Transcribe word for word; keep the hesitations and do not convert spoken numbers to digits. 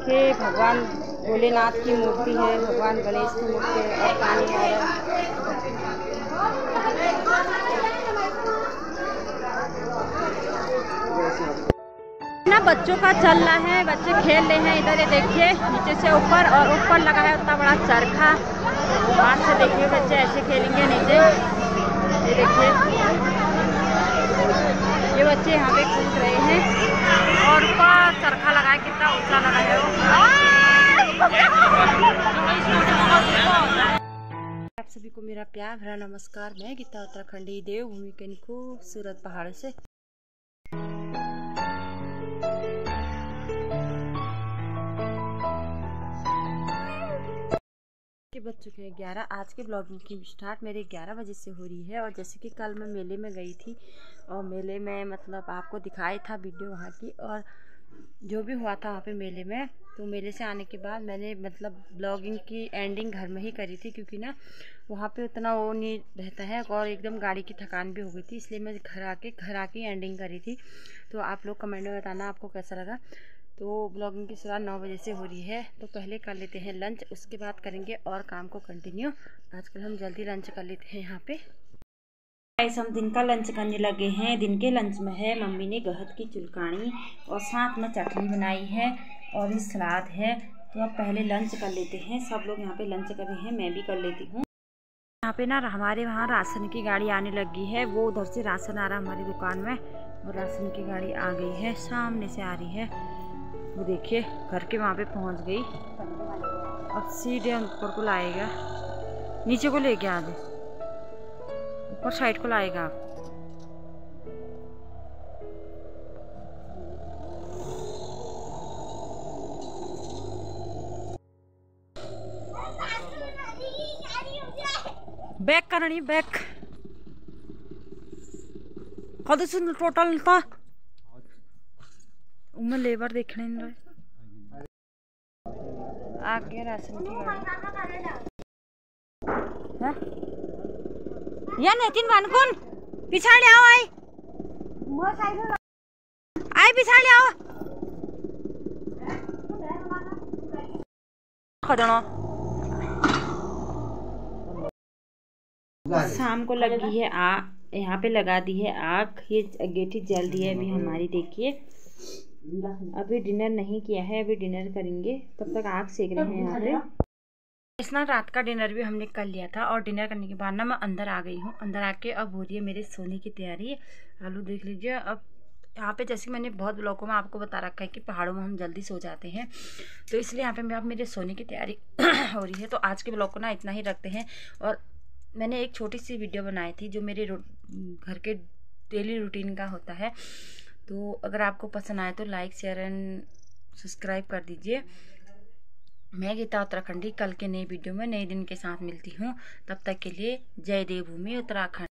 देखिए भगवान भोलेनाथ की मूर्ति है, भगवान गणेश की मूर्ति है और पानी आ रहा है। ना बच्चों का चल रहा है, बच्चे खेल रहे हैं। इधर ये देखिए नीचे से ऊपर और ऊपर लगा है उतना बड़ा चरखा। हाथ से देखिए बच्चे ऐसे खेलेंगे नीचे। ये देखिए ये बच्चे यहाँ पे कूद रहे हैं और ऊपर चरखा लगा है, कितना ऊंचा लगा है वो। आप सभी को मेरा प्यार भरा नमस्कार। मैं गीता उत्तराखंडी देवभूमि के खूबसूरत पहाड़ से। बज चुके हैं ग्यारह। आज के ब्लॉगिंग की स्टार्ट मेरे ग्यारह बजे से हो रही है। और जैसे कि कल मैं मेले में गई थी और मेले में मतलब आपको दिखाई था वीडियो वहाँ की और जो भी हुआ था वहाँ पे मेले में। तो मेले से आने के बाद मैंने मतलब ब्लॉगिंग की एंडिंग घर में ही करी थी, क्योंकि ना वहाँ पे उतना वो नहीं रहता है और एकदम गाड़ी की थकान भी हो गई थी, इसलिए मैं घर आके घर आके एंडिंग करी थी। तो आप लोग कमेंट में बताना आपको कैसा लगा। तो ब्लॉगिंग की शुरुआत नौ बजे से हो रही है। तो पहले कर लेते हैं लंच, उसके बाद करेंगे और काम को कंटिन्यू। आजकल हम जल्दी लंच कर लेते हैं यहाँ पे। गाइस हम दिन का लंच करने लगे हैं। दिन के लंच में है मम्मी ने गहत की चुलकानी और साथ में चटनी बनाई है और ये सलाद है। तो अब पहले लंच कर लेते हैं। सब लोग यहाँ पे लंच कर रहे हैं, मैं भी कर लेती हूँ। यहाँ पे ना हमारे वहाँ राशन की गाड़ी आने लगी है। वो उधर से राशन आ रहा है हमारी दुकान में और राशन की गाड़ी आ गई है, सामने से आ रही है। वो देखिए घर के वहाँ पे पहुँच गई। अब सीधे ऊपर को लाएगा, नीचे को लेके आ जाए, ऊपर साइड को लाएगा। आप बैक करनी बैक कद सुन टोटल था उनमें लेबर देखने नहीं रहे। आगे राशन की गाड़ी है या नहीं बानकुन पिछाड़ी आओ। आई आई पिछाड़ी आओ। शाम को लगी है आ यहाँ पे लगा दी है आग। ये अगेठी जल दी है अभी हमारी। देखिए अभी डिनर नहीं किया है, अभी डिनर करेंगे, तब तक आग सेक रहे हैं यहाँ पे। इस ना रात का डिनर भी हमने कर लिया था और डिनर करने के बाद ना मैं अंदर आ गई हूँ। अंदर आके अब हो रही है मेरे सोने की तैयारी। आलू देख लीजिए। अब यहाँ पे जैसे मैंने बहुत ब्लॉगों में आपको बता रखा है कि पहाड़ों में हम जल्दी सो जाते हैं, तो इसलिए यहाँ पे मैं अब मेरे सोने की तैयारी हो रही है। तो आज के ब्लॉग को ना इतना ही रखते हैं। और मैंने एक छोटी सी वीडियो बनाई थी जो मेरे घर के डेली रूटीन का होता है। तो अगर आपको पसंद आए तो लाइक शेयर एंड सब्सक्राइब कर दीजिए। मैं गीता उत्तराखंडी कल के नई वीडियो में नए दिन के साथ मिलती हूँ। तब तक के लिए जय देवभूमि उत्तराखंड।